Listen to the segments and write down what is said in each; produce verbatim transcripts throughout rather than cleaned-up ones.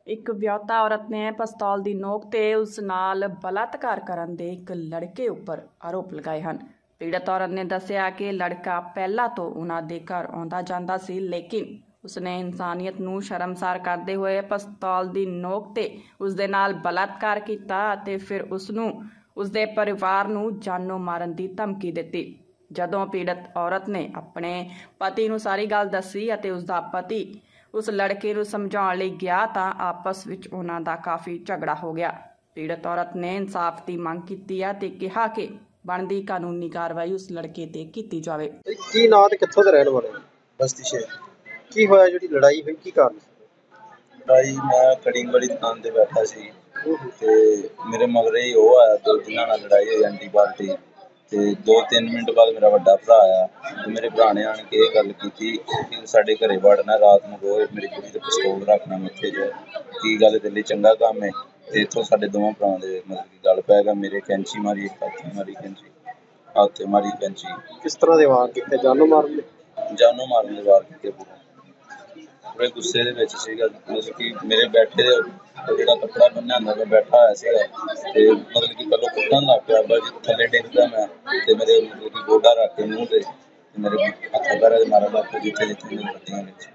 ਇੱਕ ਵਿਆਹੁਤਾ ਔਰਤ ਨੇ ਪਿਸਤੌਲ ਦੀ ਨੋਕ ਤੇ ਉਸ ਨਾਲ ਬਲਾਤਕਾਰ ਕਰਨ ਦੇ ਇੱਕ ਲੜਕੇ ਉੱਪਰ ਆਰੋਪ ਲਗਾਏ ਹਨ। ਪੀੜਤ ਔਰਤ ਨੇ ਦੱਸਿਆ ਕਿ ਲੜਕਾ ਪਹਿਲਾਂ ਤੋਂ ਉਹਨਾਂ ਦੇ ਘਰ ਆਉਂਦਾ ਜਾਂਦਾ ਸੀ, ਲੇਕਿਨ ਉਸਨੇ ਇਨਸਾਨੀਅਤ ਨੂੰ ਸ਼ਰਮਸਾਰ ਕਰਦੇ ਹੋਏ ਪਿਸਤੌਲ ਦੀ ਨੋਕ ਤੇ ਉਸਦੇ ਨਾਲ ਬਲਾਤਕਾਰ ਕੀਤਾ ਅਤੇ ਫਿਰ ਉਸਨੂੰ ਉਸਦੇ ਪਰਿਵਾਰ ਨੂੰ ਜਾਨੋਂ ਮਾਰਨ ਦੀ ਧਮਕੀ ਦਿੱਤੀ। ਜਦੋਂ ਪੀੜਤ ਔਰਤ ਨੇ ਆਪਣੇ ਪਤੀ ਨੂੰ ਸਾਰੀ ਗੱਲ ਦੱਸੀ ਅਤੇ ਉਸਦਾ ਪਤੀ ਉਸ ਲੜਕੇ ਨੂੰ ਸਮਝਾਉਣ ਲਈ ਗਿਆ ਤਾਂ ਆਪਸ ਵਿੱਚ ਉਹਨਾਂ ਦਾ ਕਾਫੀ ਝਗੜਾ ਹੋ ਗਿਆ। ਪੀੜਤ ਔਰਤ ਨੇ ਇਨਸਾਫ ਦੀ ਮੰਗ ਕੀਤੀ ਹੈ ਤੇ ਕਿਹਾ ਕਿ ਬਣਦੀ ਕਾਨੂੰਨੀ ਕਾਰਵਾਈ ਉਸ ਲੜਕੇ ਤੇ ਕੀਤੀ ਜਾਵੇ। ਕੀ ਨਾਂ ਤੇ ਕਿੱਥੋਂ ਦੇ ਰਹਿਣ ਵਾਲੇ? ਬਸਤੀ ਸ਼ੇਰ। ਕੀ ਹੋਇਆ ਜਿਹੜੀ ਲੜਾਈ ਹੋਈ, ਕੀ ਕਾਰਨ ਸੀ? ਲੜਾਈ ਮੈਂ ਕਟਿੰਗ ਵਾਲੀ ਦੁਕਾਨ ਤੇ ਬੈਠਾ ਸੀ ਤੇ ਮੇਰੇ ਮਗਰੇ ਹੀ ਉਹ ਆਇਆ ਦੋ ਜਿਨ੍ਹਾਂ ਨਾਲ ਲੜਾਈ ਹੋਈ ਐਂਟੀ ਪਾਰਟੀ ਤੇ ਦੋ ਤਿੰਨ ਮਿੰਟ ਬਾਅਦ ਮੇਰਾ ਵੱਡਾ ਭਰਾ ਆਇਆ ਤੇ ਮੇਰੇ ਭਰਾ ਨੇ ਆਣ ਕੇ ਇਹ ਗੱਲ ਕੀਤੀ ਕਿ ਸਾਡੇ ਘਰੇ ਵੜਨਾ ਰਾਤ ਨੂੰ ਰੋਜ਼ ਮੇਰੀ ਕੁੜੀ ਤੇ ਪਿਸਤੌਲ ਰੱਖਣਾ ਮੱਥੇ 'ਚ, ਕੀ ਗੱਲ ਤੇਰੇ ਲਈ ਚੰਗਾ ਕੰਮ ਹੈ। ਤੇ ਇੱਥੋਂ ਸਾਡੇ ਦੋਵਾਂ ਭਰਾਵਾਂ ਦੇ ਮਤਲਬ ਕਿ ਗੱਲ ਪੈ ਗਿਆ, ਮੇਰੇ ਕੈਂਚੀ ਮਾਰੀ, ਇੱਕ ਹੱਥ ਮਾਰੀ ਕੈਂਚੀ, ਹੱਥ ਮਾਰੀ ਕੈਂਚੀ। ਕਿਸ ਤਰ੍ਹਾਂ ਦੇ ਵਾਰ ਕੀਤੇ? ਜਾਨੋਂ ਮਾਰਨ ਦੇ? ਜਾਨੋਂ ਮਾਰਨ ਦੇ ਵਾਰ ਕੀਤੇ। ਪੂਰੇ ਗੁੱਸੇ ਦੇ ਵਿੱਚ ਸੀਗਾ, ਮਤਲਬ ਕਿ ਮੇਰੇ ਬੈਠੇ ਦੇ ਜਿਹੜਾ ਕੱਪੜਾ ਬੰਨਿਆ ਹੁੰਦਾ ਮੈਂ ਬੈਠਾ ਹੋਇਆ ਸੀਗਾ ਤੇ ਮਤਲਬ ਕਿ ਪਹਿਲਾਂ ਕੁੱਟਣ ਲੱਗ ਪਿਆ, ਬਸ ਥੱਲੇ ਡਿੱਗਦਾ ਮੈਂ ਤੇ ਮੇਰੇ ਮਤਲਬ ਕਿ ਗੋਡਾ ਰੱਖ ਕੇ ਮੂੰਹ ਤੇ ਮੇਰੇ ਹੱਥਾਂ ਪੈਰਾਂ 'ਤੇ ਮਾਰਨ ਲੱਗ ਪਿਆ ਜਿੱਥੇ ਜਿੱਥੇ ਮੇਰੇ ਵੱਟੀਆਂ ਵਿੱਚ।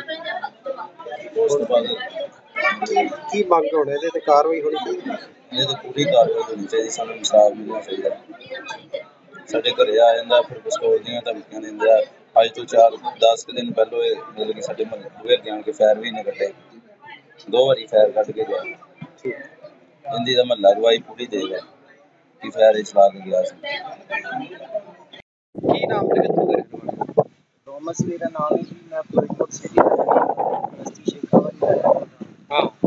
ਉਸ ਤੋਂ ਬਾਅਦ ਕੀ ਮੰਗ ਹੋਣੀ ਇਹਦੇ ਤੇ ਕਾਰਵਾਈ ਹੋਣੀ ਚਾਹੀਦੀ? ਇਹਦੇ ਤੇ ਪੂਰੀ ਕਾਰਵਾਈ ਹੋਣੀ ਚਾਹੀਦੀ, ਸਾਨੂੰ ਇਨਸਾਫ ਮਿਲਣਾ ਚਾਹੀਦਾ। ਸਾਡੇ ਘਰੇ ਆ ਜਾਂਦਾ ਫਿਰ ਪਿਸਤੌਲ ਦੀਆਂ ਧਮਕੀਆਂ ਦਿੰਦਾ। ਅੱਜ ਤੋਂ ਚਾਰ ਦਸ ਕੁ ਦਿਨ ਪਹਿਲੋਂ ਇਹ ਮਤਲਬ ਕਿ ਸਾਡੇ ਮਹੱਲੇ ਅੱਗੇ ਆਣ ਕੇ ਫੈਰ ਵੀ ਨੇ ਕੱਢੇ, ਦੋ ਵਾਰੀ ਫੈਰ ਕੱਢ ਕੇ ਗਿਆ। ਇਹਦੀ ਦਾ ਮਹੱਲਾ ਗਵਾਹੀ ਪੂਰੀ ਦੇਗਾ ਕਿ ਫੈਰ ਚਲਾ ਕੇ ਗਿਆ ਸੀ। ਕੀ ਨਾਮ ਤੇ ਕਿੱਥੋਂ ਦੇ ਰਹਿਣ ਵਾਲੇ? ਥੋਮਸ ਮੇਰਾ ਨਾਮ ਹੈ ਜੀ, ਮੈਂ ਫਿਰੋਜ਼ਪੁਰ ਸਿਟੀ ਦਾ ਬਸਤੀ ਸ਼ੇਖਾ ਵਾਲੀ ਦਾ ਰਹਿਣ ਵਾਲਾ ਹਾਂ।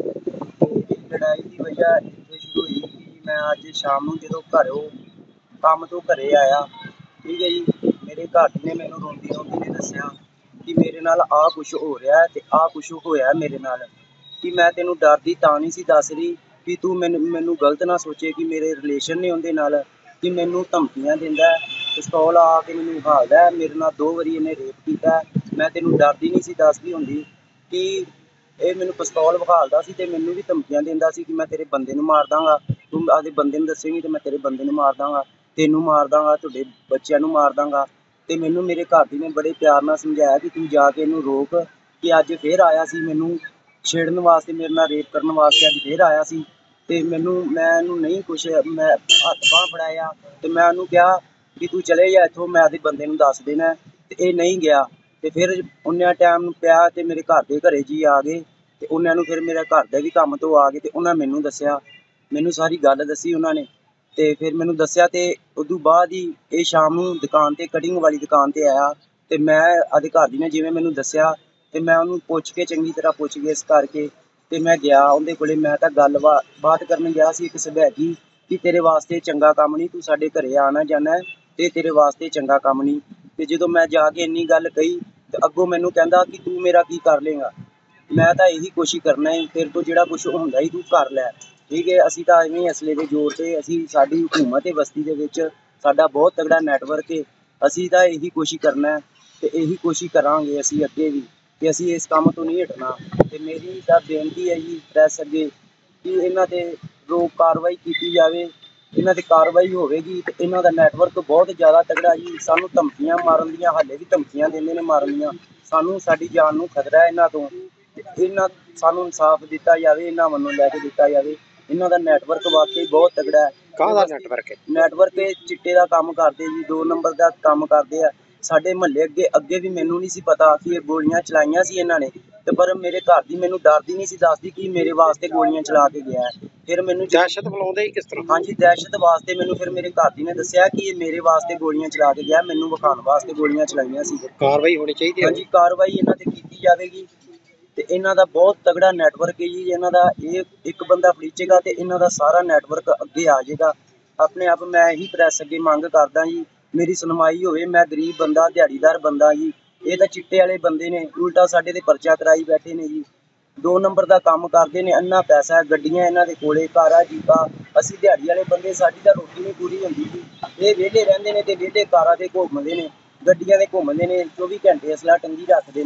ਤੇ ਲੜਾਈ ਦੀ ਵਜ੍ਹਾ ਇੱਥੇ ਸ਼ੁਰੂ ਹੋਈ ਕਿ ਮੈਂ ਅੱਜ ਸ਼ਾਮ ਨੂੰ ਜਦੋਂ ਘਰੋਂ ਕੰਮ ਤੋਂ ਘਰੇ ਆਇਆ, ਠੀਕ ਹੈ ਜੀ, ਮੇਰੇ ਘਰ ਨੇ ਮੈਨੂੰ ਰੋਂਦੀ ਰੋਂਦੀ ਨੇ ਦੱਸਿਆ ਕਿ ਮੇਰੇ ਨਾਲ ਆਹ ਕੁਛ ਹੋ ਰਿਹਾ ਤੇ ਆਹ ਕੁਛ ਹੋਇਆ ਮੇਰੇ ਨਾਲ, ਕਿ ਮੈਂ ਤੈਨੂੰ ਡਰਦੀ ਤਾਂ ਨਹੀਂ ਸੀ ਦੱਸ ਰਹੀ ਕਿ ਤੂੰ ਮੈਨੂੰ ਮੈਨੂੰ ਗਲਤ ਨਾ ਸੋਚੇ ਕਿ ਮੇਰੇ ਰਿਲੇਸ਼ਨ ਨੇ ਉਹਦੇ ਨਾਲ, ਕਿ ਮੈਨੂੰ ਧਮਕੀਆਂ ਦਿੰਦਾ, ਪਿਸਤੌਲ ਆ ਕੇ ਮੈਨੂੰ ਵਿਖਾਲਦਾ, ਮੇਰੇ ਨਾਲ ਦੋ ਵਾਰੀ ਇਹਨੇ ਰੇਪ ਕੀਤਾ। ਮੈਂ ਤੈਨੂੰ ਡਰਦੀ ਨਹੀਂ ਸੀ ਦੱਸਦੀ ਹੁੰਦੀ ਕਿ ਇਹ ਮੈਨੂੰ ਪਿਸਤੌਲ ਵਿਖਾਲਦਾ ਸੀ ਤੇ ਮੈਨੂੰ ਵੀ ਧਮਕੀਆਂ ਦਿੰਦਾ ਸੀ ਕਿ ਮੈਂ ਤੇਰੇ ਬੰਦੇ ਨੂੰ ਮਾਰ ਦਾਂਗਾ, ਤੂੰ ਆਪਦੇ ਬੰਦੇ ਨੂੰ ਦੱਸੇਂਗੀ ਤੇ ਮੈਂ ਤੇਰੇ ਬੰਦੇ ਨੂੰ ਮਾਰ ਦਾਂਗਾ, ਤੈਨੂੰ ਮਾਰ ਦਾਂਗਾ, ਤੁਹਾਡੇ ਬੱਚਿਆਂ ਨੂੰ ਮਾਰ ਦਾਂਗਾ। ਤੇ ਮੈਨੂੰ ਮੇਰੇ ਘਰਦੀ ਨੇ ਬੜੇ ਪਿਆਰ ਨਾਲ ਸਮਝਾਇਆ ਕਿ ਤੂੰ ਜਾ ਕੇ ਇਹਨੂੰ ਰੋਕ, ਕਿ ਅੱਜ ਫਿਰ ਆਇਆ ਸੀ ਮੈਨੂੰ ਛੇੜਨ ਵਾਸਤੇ, ਮੇਰੇ ਨਾਲ ਰੇਪ ਕਰਨ ਵਾਸਤੇ ਅੱਜ ਫਿਰ ਆਇਆ ਸੀ। ਤੇ ਮੈਨੂੰ ਮੈਂ ਇਹਨੂੰ ਨਹੀਂ ਕੁਛ, ਮੈਂ ਹੱਥ ਬਾਂਹ ਫੜਾਇਆ ਤੇ ਮੈਂ ਉਹਨੂੰ ਕਿਹਾ ਕਿ ਤੂੰ ਚਲੇ ਜਾ ਇੱਥੋਂ, ਮੈਂ ਆਪਦੇ ਬੰਦੇ ਨੂੰ ਦੱਸ ਦੇਣਾ, ਤੇ ਇਹ ਨਹੀਂ ਗਿਆ। ਤੇ ਫਿਰ ਉਨ੍ਹਾਂ ਟਾਈਮ ਪਿਆ ਤੇ ਮੇਰੇ ਘਰ ਦੇ ਘਰੇ ਜੀ ਆ ਗਏ ਤੇ ਉਹਨਾਂ ਨੂੰ ਫਿਰ ਮੇਰੇ ਘਰ ਦੇ ਵੀ ਕੰਮ ਤੋਂ ਆ ਗਏ ਤੇ ਉਹਨਾਂ ਮੈਨੂੰ ਦੱਸਿਆ, ਮੈਨੂੰ ਸਾਰੀ ਗੱਲ ਦੱਸੀ ਉਹਨਾਂ ਨੇ। ਤੇ ਫਿਰ ਮੈਨੂੰ ਦੱਸਿਆ ਤੇ ਉਦੋਂ ਬਾਅਦ ਹੀ ਇਹ ਸ਼ਾਮ ਨੂੰ ਦੁਕਾਨ ਤੇ ਕਟਿੰਗ ਵਾਲੀ ਦੁਕਾਨ ਤੇ ਆਇਆ ਤੇ ਮੈਂ ਆਪਦੇ ਘਰਦੀ ਨੇ ਜਿਵੇਂ ਮੈਨੂੰ ਦੱਸਿਆ ਤੇ ਮੈਂ ਉਹਨੂੰ ਪੁੱਛ ਕੇ ਚੰਗੀ ਤਰ੍ਹਾਂ ਪੁੱਛ ਗਿੱਛ ਕਰਕੇ ਤੇ ਮੈਂ ਗਿਆ ਉਹਦੇ ਕੋਲੇ। ਮੈਂ ਤਾਂ ਗੱਲ ਬਾਤ ਕਰਨ ਗਿਆ ਸੀ ਇੱਕ ਸਬੈਗੀ ਕਿ ਤੇਰੇ ਵਾਸਤੇ ਚੰਗਾ ਕੰਮ ਨਹੀਂ, ਤੂੰ ਸਾਡੇ ਘਰੇ ਆਣਾ ਜਾਣਾ ਤੇ ਤੇਰੇ ਵਾਸਤੇ ਚੰਗਾ ਕੰਮ ਨਹੀਂ। ਤੇ ਜਦੋਂ ਮੈਂ ਜਾ ਕੇ ਇੰਨੀ ਗੱਲ ਕਹੀ ਤੇ ਅੱਗੋਂ ਮੈਨੂੰ ਕਹਿੰਦਾ ਕਿ ਤੂੰ ਮੇਰਾ ਕੀ ਕਰ ਲੇਗਾ, ਮੈਂ ਤਾਂ ਇਹੀ ਕੋਸ਼ਿਸ਼ ਕਰਨਾ ਹੈ, ਤੇਰੇ ਤੋਂ ਜਿਹੜਾ ਕੁਛ ਹੁੰਦਾ ਹੀ ਤੂੰ ਕਰ ਲੈ, ਠੀਕ ਹੈ। ਅਸੀਂ ਤਾਂ ਐਵੇਂ ਅਸਲੇ ਦੇ ਜ਼ੋਰ ਤੇ, ਅਸੀਂ ਸਾਡੀ ਹਕੂਮਤ ਹੈ ਬਸਤੀ ਦੇ ਵਿੱਚ, ਸਾਡਾ ਬਹੁਤ ਤਗੜਾ ਨੈਟਵਰਕ ਹੈ, ਅਸੀਂ ਤਾਂ ਇਹੀ ਕੋਸ਼ਿਸ਼ ਕਰਨਾ ਤੇ ਇਹੀ ਕੋਸ਼ਿਸ਼ ਕਰਾਂਗੇ ਅਸੀਂ ਅੱਗੇ ਵੀ, ਕਿ ਅਸੀਂ ਇਸ ਕੰਮ ਤੋਂ ਨਹੀਂ ਹਟਣਾ। ਤੇ ਮੇਰੀ ਤਾਂ ਬੇਨਤੀ ਹੈ ਜੀ ਪ੍ਰੈਸ ਅੱਗੇ ਕਿ ਇਹਨਾਂ 'ਤੇ ਰੋਕ ਕਾਰਵਾਈ ਕੀਤੀ ਜਾਵੇ, ਇਹਨਾਂ 'ਤੇ ਕਾਰਵਾਈ ਹੋਵੇਗੀ ਤੇ ਇਹਨਾਂ ਦਾ ਨੈਟਵਰਕ ਬਹੁਤ ਜ਼ਿਆਦਾ ਤਗੜਾ ਜੀ। ਸਾਨੂੰ ਧਮਕੀਆਂ ਮਾਰਨ ਦੀਆਂ, ਹਾਲੇ ਵੀ ਧਮਕੀਆਂ ਦਿੰਦੇ ਨੇ ਮਾਰਨ ਦੀਆਂ, ਸਾਨੂੰ ਸਾਡੀ ਜਾਨ ਨੂੰ ਖਤਰਾ ਹੈ ਇਹਨਾਂ ਤੋਂ। ਤੇ ਇਹਨਾਂ ਸਾਨੂੰ ਇਨਸਾਫ ਦਿੱਤਾ ਜਾਵੇ, ਇਹਨਾਂ ਵੱਲੋਂ ਲੈ ਕੇ ਦਿੱਤਾ ਜਾਵੇ। ਇਹਨਾਂ ਦਾ ਨੈਟਵਰਕ ਵਾਕਈ ਬਹੁਤ ਤਗੜਾ ਹੈ। ਕਾਹਦਾ ਨੈਟਵਰਕ ਹੈ? ਨੈਟਵਰਕ ਚਿੱਟੇ ਦਾ ਕੰਮ ਕਰਦੇ ਜੀ, ਦੋ ਨੰਬਰ ਦਾ ਕੰਮ ਕਰਦੇ ਆ। ਸਾਡੇ ਮਹੱਲੇ ਅੱਗੇ ਅੱਗੇ ਵੀ ਮੈਨੂੰ ਨਹੀਂ ਸੀ ਪਤਾ ਕਿ ਇਹ ਗੋਲੀਆਂ ਚਲਾਈਆਂ ਸੀ ਇਹਨਾਂ ਨੇ, ਤੇ ਪਰ ਮੇਰੇ ਘਰ ਦੀ ਮੈਨੂੰ ਡਰਦੀ ਨਹੀਂ ਸੀ ਦੱਸਦੀ ਕਿ ਮੇਰੇ ਵਾਸਤੇ ਗੋਲੀਆਂ ਚਲਾ ਕੇ ਗਿਆ। ਫਿਰ ਮੈਨੂੰ ਦਹਿਸ਼ਤ ਫੈਲਾਉਂਦੇ ਹੀ ਕਿਸ ਤਰ੍ਹਾਂ? ਹਾਂਜੀ, ਦਹਿਸ਼ਤ ਵਾਸਤੇ ਮੈਨੂੰ ਫਿਰ ਮੇਰੇ ਘਰ ਦੀ ਨੇ ਦੱਸਿਆ ਕਿ ਇਹ ਮੇਰੇ ਵਾਸਤੇ ਗੋਲੀਆਂ ਚਲਾ ਕੇ ਗਿਆ, ਮੈਨੂੰ ਵਿਖਾਉਣ ਵਾਸਤੇ ਗੋਲੀਆਂ ਚਲਾਈਆਂ ਸੀ। ਕਾਰਵਾਈ ਹੋਣੀ ਚਾਹੀਦੀ ਹੈ। ਹਾਂਜੀ, ਕਾਰਵਾਈ ਇਹਨਾਂ ਤੇ ਕੀਤੀ ਜਾਵੇਗੀ ਤੇ ਇਹਨਾਂ ਦਾ ਬਹੁਤ ਤਗੜਾ ਨੈਟਵਰਕ ਹੈ ਜੀ। ਇਹਨਾਂ ਦਾ ਇਹ ਇੱਕ ਬੰਦਾ ਫੜੀਚੇਗਾ ਤੇ ਇਹਨਾਂ ਦਾ ਸਾਰਾ ਨੈਟਵਰਕ ਅੱਗੇ ਆ ਜਾਏਗਾ। ਆਪਣੇ ਆਪ ਮੈਂ ਇਹੀ ਪ੍ਰੈਸ ਅੱਗੇ ਮੰਗ ਕਰਦਾ ਜੀ, ਮੇਰੀ ਸੁਣਵਾਈ ਹੋਵੇ। ਮੈਂ ਗਰੀਬ ਬੰਦਾ, ਦਿਹਾੜੀਦਾਰ ਬੰਦਾ ਜੀ, ਇਹ ਤਾਂ ਚਿੱਟੇ ਵਾਲੇ ਬੰਦੇ ਨੇ, ਉਲਟਾ ਸਾਡੇ ਤੇ ਪਰਚਾ ਕਰਾਈ ਬੈਠੇ ਨੇ ਜੀ। ਦੋ ਨੰਬਰ ਦਾ ਕੰਮ ਕਰਦੇ ਨੇ, ਅੰਨਾ ਪੈਸਾ, ਗੱਡੀਆਂ ਇਹਨਾਂ ਦੇ ਕੋਲੇ, ਕਾਰਾਂ ਜੀਪਾਂ। ਅਸੀਂ ਦਿਹਾੜੀ ਵਾਲੇ ਬੰਦੇ, ਸਾਡੀ ਤਾਂ ਰੋਟੀ ਨਹੀਂ ਪੂਰੀ ਹੁੰਦੀ ਜੀ। ਇਹ ਵਿਹਲੇ ਰਹਿੰਦੇ ਨੇ ਤੇ ਵਿਹਲੇ ਕਾਰਾਂ ਤੇ ਘੁੰਮਦੇ ਨੇ, ਗੱਡੀਆਂ ਤੇ ਘੁੰਮਦੇ ਨੇ, ਚੌਵੀ ਘੰਟੇ ਅਸਲਾ ਟੰਗੀ ਰੱਖਦੇ ਨੇ।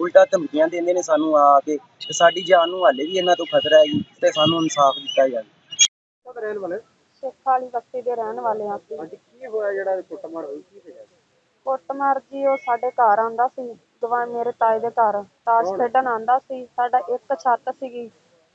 ਉਲਟਾ ਧਮਕੀਆਂ ਦਿੰਦੇ ਨੇ ਸਾਨੂੰ ਆ ਕੇ ਤੇ ਸਾਡੀ ਜਾਨ ਨੂੰ ਹਾਲੇ ਵੀ ਇਹਨਾਂ ਤੋਂ ਖਤਰਾ ਹੈ ਜੀ ਤੇ ਸਾਨੂੰ ਇਨਸਾਫ ਦਿੱਤਾ ਜਾਵੇ। ਕਿੱਥੋਂ ਦੇ ਰਹਿਣ ਵਾਲੇ? ਸਿੱਖ ਵਾਲੀ ਬਸਤੀ ਦੇ ਰਹਿਣ ਵਾਲੇ ਹਾਂ ਅਸੀਂ। ਹਾਂਜੀ, ਕੀ ਹੋਇਆ ਜਿਹੜਾ ਕੁੱਟਮਾਰ ਹੋਈ, ਕੀ ਵਜ੍ਹਾ? ਕੁੱਟਮਾਰ ਜੀ ਉਹ ਸਾਡੇ ਘਰ ਆਂਦਾ ਸੀ, ਗਵਾ ਮੇਰੇ ਤਾਏ ਦੇ ਘਰ ਤਾਸ਼ ਕੌਣ? ਖੇਡਣ ਆਂਦਾ ਸੀ। ਸਾਡਾ ਇੱਕ ਛੱਤ ਸੀਗੀ।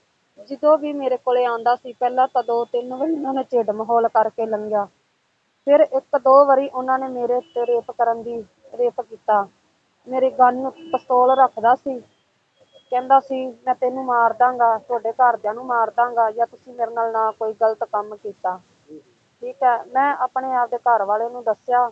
ਜਦੋਂ ਵੀ ਮੇਰੇ ਕੋਲੇ ਆਂਦਾ ਸੀ ਪਹਿਲਾਂ ਤਾਂ ਦੋ ਤਿੰਨ ਵਾਰੀ ਉਹਨਾਂ ਨੇ ਝਿੜ ਮਾਹੌਲ ਕਰਕੇ ਲੰਘਿਆ। ਫਿਰ ਇੱਕ ਦੋ ਵਾਰੀ ਉਹਨਾਂ ਨੇ ਮੇਰੇ ਤੇ ਰੇਪ ਕਰਨ ਦੀ ਰੇਪ ਕੀਤਾ। ਮੇਰੇ ਗਨ ਨੂੰ ਪਿਸਤੌਲ ਰੱਖਦਾ ਸੀ, ਕਹਿੰਦਾ ਸੀ ਮੈਂ ਤੈਨੂੰ ਮਾਰ ਦਾਂਗਾ, ਤੁਹਾਡੇ ਘਰਦਿਆਂ ਨੂੰ ਮਾਰ ਦਾਂਗਾ ਜਾਂ ਤੁਸੀਂ ਮੇਰੇ ਨਾਲ ਨਾ ਕੋਈ ਗਲਤ ਕੰਮ ਕੀਤਾ। ਠੀਕ ਹੈ, ਮੈਂ ਆਪਣੇ ਆਪ ਦੇ ਘਰ ਵਾਲੇ ਨੂੰ ਦੱਸਿਆ,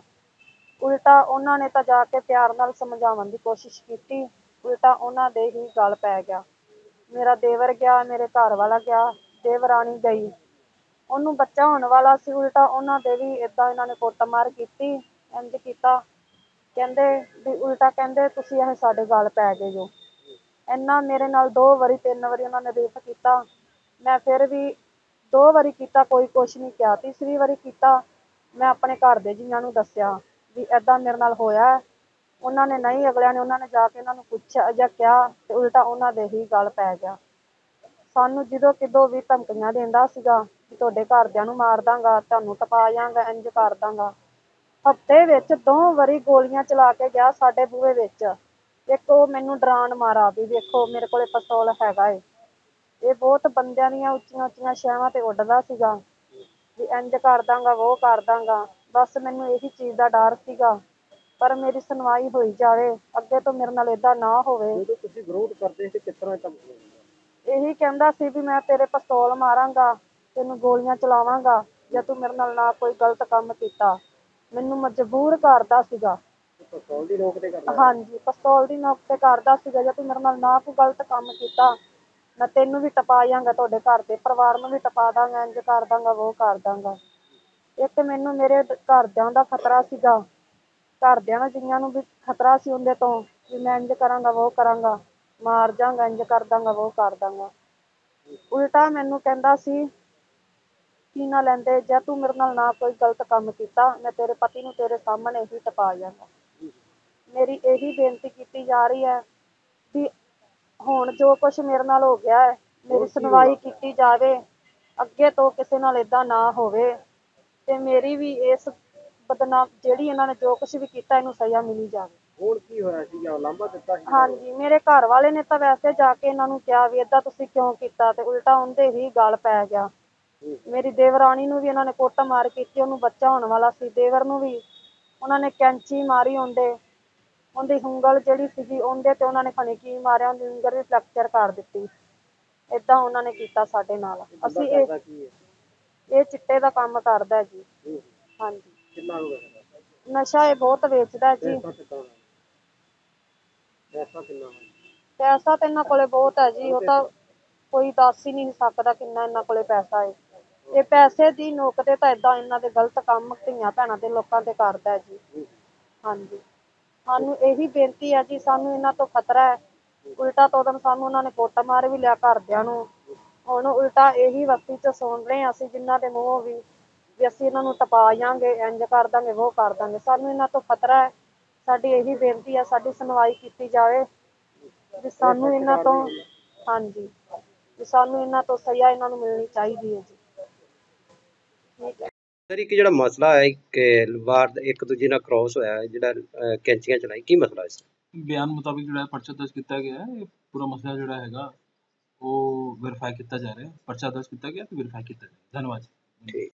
ਉਲਟਾ ਉਹਨਾਂ ਨੇ ਤਾਂ ਜਾ ਕੇ ਪਿਆਰ ਨਾਲ ਸਮਝਾਉਣ ਦੀ ਕੋਸ਼ਿਸ਼ ਕੀਤੀ, ਉਲਟਾ ਉਹਨਾਂ ਦੇ ਹੀ ਗਲ ਪੈ ਗਿਆ। ਮੇਰਾ ਦੇਵਰ ਗਿਆ, ਮੇਰੇ ਘਰ ਵਾਲਾ ਗਿਆ, ਦੇਵਰਾਣੀ ਗਈ, ਉਹਨੂੰ ਬੱਚਾ ਹੋਣ ਵਾਲਾ ਸੀ। ਉਲਟਾ ਉਹਨਾਂ ਦੇ ਵੀ ਏਦਾਂ ਇਹਨਾਂ ਨੇ ਕੁੱਟਮਾਰ ਕੀਤੀ, ਇੰਝ ਕੀਤਾ, ਕਹਿੰਦੇ ਵੀ ਉਲਟਾ ਕਹਿੰਦੇ ਤੁਸੀਂ ਇਹ ਸਾਡੇ ਗਲ ਪੈ ਗਏ ਜੋ। ਇੰਨਾ ਮੇਰੇ ਨਾਲ ਦੋ ਵਾਰੀ ਤਿੰਨ ਵਾਰੀ ਉਹਨਾਂ ਨੇ ਰੇਪ ਕੀਤਾ। ਮੈਂ ਫਿਰ ਵੀ ਦੋ ਵਾਰੀ ਕੀਤਾ, ਕੋਈ ਕੁਛ ਨਹੀਂ ਕਿਹਾ। ਤੀਸਰੀ ਵਾਰੀ ਕੀਤਾ, ਮੈਂ ਆਪਣੇ ਘਰ ਦੇ ਜੀਆਂ ਨੂੰ ਦੱਸਿਆ ਵੀ ਏਦਾਂ ਮੇਰੇ ਨਾਲ ਹੋਇਆ। ਉਹਨਾਂ ਨੇ ਨਹੀਂ, ਅਗਲਿਆਂ ਨੇ ਉਹਨਾਂ ਨੇ ਜਾ ਕੇ ਉਹਨਾਂ ਨੂੰ ਪੁੱਛਿਆ ਜਾਂ ਕਿਹਾ ਤੇ ਉਲਟਾ ਉਹਨਾਂ ਦੇ ਹੀ ਗਲ ਪੈ ਗਿਆ। ਸਾਨੂੰ ਜਦੋਂ ਕਿਦੋਂ ਵੀ ਧਮਕੀਆਂ ਦਿੰਦਾ ਸੀਗਾ ਵੀ ਤੁਹਾਡੇ ਘਰਦਿਆਂ ਨੂੰ ਮਾਰ ਦਾਂਗਾ, ਤੁਹਾਨੂੰ ਟਪਾ ਜਾਵਾਂਗਾ, ਇੰਝ ਕਰ ਦਾਂਗਾ। ਹਫ਼ਤੇ ਵਿੱਚ ਦੋ ਵਾਰੀ ਗੋਲੀਆਂ ਚਲਾ ਕੇ ਗਿਆ ਸਾਡੇ ਬੂਹੇ ਵਿੱਚ। ਇੱਕ ਉਹ ਮੈਨੂੰ ਡਰਾਉਣ ਮਾਰਾ ਵੀ ਵੇਖੋ ਮੇਰੇ ਕੋਲੇ ਪਿਸਤੌਲ ਹੈਗਾ ਏ। ਇਹ ਬਹੁਤ ਬੰਦਿਆਂ ਦੀਆਂ ਉੱਚੀਆਂ ਉੱਚੀਆਂ ਛਾਵਾਂ ਤੇ ਉੱਡਦਾ ਸੀਗਾ ਵੀ ਇੰਝ ਕਰ ਦਾਂਗਾ, ਉਹ ਕਰ ਦਾਂਗਾ। ਬਸ ਮੈਨੂੰ ਇਹੀ ਚੀਜ਼ ਦਾ ਡਰ ਸੀਗਾ, ਪਰ ਮੇਰੀ ਸੁਣਵਾਈ ਹੋਈ ਜਾਵੇ, ਅੱਗੇ ਤੋਂ ਮੇਰੇ ਨਾਲ ਏਦਾਂ ਨਾ ਹੋਵੇ। ਜਦੋਂ ਤੁਸੀਂ ਵਿਰੋਧ ਕਰਦੇ ਸੀ ਕਿਸ ਤਰ੍ਹਾਂ ਧਮਕੀਆਂ ਦਿੰਦਾ? ਇਹੀ ਕਹਿੰਦਾ ਸੀ ਵੀ ਮੈਂ ਤੇਰੇ ਪਿਸਤੌਲ ਮਾਰਾਂਗਾ, ਤੈਨੂੰ ਗੋਲੀਆਂ ਚਲਾਵਾਂਗਾ ਜਾਂ ਤੂੰ ਮੇਰੇ ਨਾਲ ਨਾ ਕੋਈ ਗਲਤ ਕੰਮ ਕੀਤਾ। ਮੈਨੂੰ ਮਜਬੂਰ ਕਰਦਾ ਸੀਗਾ। ਪਿਸਤੌਲ ਦੀ ਨੋਕ ਤੇ ਕਰਦਾ? ਹਾਂਜੀ, ਪਿਸਤੌਲ ਦੀ ਨੋਕ ਤੇ ਕਰਦਾ ਸੀਗਾ, ਜੇ ਤੂੰ ਮੇਰੇ ਨਾਲ ਨਾ ਕੋਈ ਗਲਤ ਕੰਮ ਕੀਤਾ ਮੈਂ ਤੈਨੂੰ ਵੀ ਟਪਾ ਜਾਵਾਂਗਾ, ਤੁਹਾਡੇ ਘਰ ਦੇ ਪਰਿਵਾਰ ਨੂੰ ਵੀ ਟਪਾ ਦਾਂਗਾ, ਇੰਝ ਕਰ ਦਾਂਗਾ, ਉਹ ਕਰ ਦਾਂਗਾ। ਇੱਕ ਮੈਨੂੰ ਮੇਰੇ ਘਰਦਿਆਂ ਦਾ ਖਤਰਾ ਸੀਗਾ, ਘਰਦਿਆਂ ਨਾਲ ਜੀਆਂ ਨੂੰ ਵੀ ਖਤਰਾ ਸੀ ਉਹਦੇ ਤੋਂ ਵੀ ਮੈਂ ਇੰਝ ਕਰਾਂਗਾ, ਉਹ ਕਰਾਂਗਾ, ਮਾਰ ਜਾਵਾਂਗਾ, ਇੰਝ ਕਰ ਦਾਂਗਾ, ਉਹ ਕਰ ਦਾਂਗਾ। ਉਲਟਾ ਮੈਨੂੰ ਕਹਿੰਦਾ ਸੀ ਕੀ ਨਾ ਲੈਂਦੇ, ਜੇ ਤੂੰ ਮੇਰੇ ਨਾਲ ਨਾ ਕੋਈ ਗਲਤ ਕੰਮ ਕੀਤਾ ਮੈਂ ਤੇਰੇ ਪਤੀ ਨੂੰ ਤੇਰੇ ਸਾਹਮਣੇ ਹੀ ਟਪਾ ਜਾਵਾਂਗਾ। ਮੇਰੀ ਇਹੀ ਬੇਨਤੀ ਕੀਤੀ ਜਾ ਰਹੀ ਹੈ ਵੀ ਹੁਣ ਜੋ ਕੁਛ ਮੇਰੇ ਨਾਲ ਹੋ ਗਿਆ ਹੈ, ਮੇਰੀ ਸੁਣਵਾਈ ਕੀਤੀ ਜਾਵੇ, ਅੱਗੇ ਤੋਂ ਕਿਸੇ ਨਾਲ ਏਦਾਂ ਨਾ ਹੋਵੇ ਤੇ ਮੇਰੀ ਵੀ ਇਸ ਬਦਨਾਮ ਜਿਹੜੀ ਇਹਨਾਂ ਨੇ ਜੋ ਕੁਛ ਵੀ ਕੀਤਾ ਇਹਨੂੰ ਸਜ਼ਾ ਮਿਲੀ ਜਾਵੇ। ਹੋਰ ਕੀ ਹੋਇਆ ਸੀ, ਜਾਂ ਲਾਂਭਾ ਦਿੱਤਾ ਸੀ? ਹਾਂਜੀ, ਮੇਰੇ ਘਰ ਵਾਲੇ ਨੇ ਤਾਂ ਵੈਸੇ ਜਾ ਕੇ ਇਹਨਾਂ ਨੂੰ ਕਿਹਾ ਵੀ ਏਦਾਂ ਤੁਸੀਂ ਕਿਉਂ ਕੀਤਾ, ਤੇ ਉਲਟਾ ਉਹਦੇ ਹੀ ਗਲ ਪੈ ਗਿਆ। ਮੇਰੀ ਦੇਵਰਾਣੀ ਨੂੰ ਵੀ ਇਹਨਾਂ ਨੇ ਕੁੱਟ ਮਾਰ ਕੀਤੀ, ਉਹਨੂੰ ਬੱਚਾ ਹੋਣ ਵਾਲਾ ਸੀ। ਦੇਵਰ ਨੂੰ ਵੀ ਉਹਨਾਂ ਨੇ ਕੈਂਚੀ ਮਾਰੀ, ਉਹਦੇ ਉਹਦੀ ਉਂਗਲ ਜਿਹੜੀ ਸੀਗੀ ਉਹਦੇ ਤੇ ਉਹਨਾਂ ਨੇ ਖਣੀ ਕੀ ਮਾਰਿਆ, ਉਹਦੀ ਉਂਗਲ ਵੀ ਫ੍ਰੈਕਚਰ ਕਰ ਦਿੱਤੀ। ਏਦਾਂ ਉਹਨਾਂ ਨੇ ਕੀਤਾ ਸਾਡੇ ਨਾਲ। ਅਸੀਂ ਇਹ ਇਹ ਚਿੱਟੇ ਦਾ ਕੰਮ ਕਰਦਾ ਜੀ। ਹਾਂਜੀ, ਕਿੰਨਾ ਹੋ ਗਿਆ? ਨਸ਼ਾ ਇਹ ਬਹੁਤ ਵੇਚਦਾ ਜੀ। ਪੈਸਾ ਕਿੰਨਾ? ਪੈਸਾ ਤਾਂ ਇਹਨਾਂ ਕੋਲੇ ਬਹੁਤ ਹੈ ਜੀ, ਉਹ ਤਾਂ ਕੋਈ ਦੱਸ ਹੀ ਨਹੀਂ ਸਕਦਾ ਕਿੰਨਾ ਇਹਨਾਂ ਕੋਲੇ ਪੈਸਾ ਹੈ। ਇਹ ਪੈਸੇ ਦੀ ਨੋਕ ਤੇ ਤਾਂ ਏਦਾਂ ਇਹਨਾਂ ਦੇ ਗਲਤ ਕੰਮ ਧੀਆਂ ਭੈਣਾਂ ਤੇ ਲੋਕਾਂ ਤੇ ਕਰਦਾ ਜੀ। ਹਾਂਜੀ, ਸਾਨੂੰ ਇਹੀ ਬੇਨਤੀ ਹੈ ਜੀ, ਸਾਨੂੰ ਇਹਨਾਂ ਤੋਂ ਖਤਰਾ ਹੈ। ਉਲਟਾ ਤੋਂ ਦਿਨ ਸਾਨੂੰ ਉਹਨਾਂ ਨੇ ਕੁੱਟ ਮਾਰ ਵੀ ਲਿਆ ਘਰਦਿਆਂ ਨੂੰ। ਹੁਣ ਉਲਟਾ ਇਹੀ ਵਕਤੀ 'ਚ ਸੁਣ ਰਹੇ ਹਾਂ ਅਸੀਂ ਜਿਨ੍ਹਾਂ ਦੇ ਮੂੰਹੋਂ ਵੀ ਵੀ ਅਸੀਂ ਇਹਨਾਂ ਨੂੰ ਟਪਾ ਜਾਵਾਂਗੇ, ਇੰਝ ਕਰ ਦਾਂਗੇ, ਉਹ ਕਰ ਦਾਂਗੇ। ਸਾਨੂੰ ਇਹਨਾਂ ਤੋਂ ਖਤਰਾ ਹੈ। ਸਾਡੀ ਇਹੀ ਬੇਨਤੀ ਹੈ, ਸਾਡੀ ਸੁਣਵਾਈ ਕੀਤੀ ਜਾਵੇ ਵੀ ਸਾਨੂੰ ਇਹਨਾਂ ਤੋਂ, ਹਾਂਜੀ, ਵੀ ਸਾਨੂੰ ਇਹਨਾਂ ਤੋਂ ਸਜ਼ਾ ਇਹਨਾਂ ਨੂੰ ਮਿਲਣੀ ਚਾਹੀਦੀ ਹੈ ਜੀ। ਠੀਕ ਹੈ ਸਰ, ਇੱਕ ਜਿਹੜਾ ਮਸਲਾ ਹੈ ਕਿ ਵਾਰ ਇੱਕ ਦੂਜੇ ਨਾਲ ਕ੍ਰੋਸ ਹੋਇਆ, ਜਿਹੜਾ ਅਹ, ਕੈਂਚੀਆਂ ਚਲਾਈ, ਕੀ ਮਸਲਾ ਹੈ? ਬਿਆਨ ਮੁਤਾਬਿਕ ਜਿਹੜਾ ਪਰਚਾ ਦਰਜ ਕੀਤਾ ਗਿਆ ਹੈ, ਇਹ ਪੂਰਾ ਮਸਲਾ ਜਿਹੜਾ ਹੈਗਾ ਉਹ ਵੈਰੀਫਾਈ ਕੀਤਾ ਜਾ ਰਿਹਾ ਹੈ। ਪਰਚਾ ਦਰਜ ਕੀਤਾ ਗਿਆ ਤੇ ਵੈਰੀਫਾਈ ਕੀਤਾ ਜਾ ਰਿਹਾ। ਧੰਨਵਾਦ। ਠੀਕ।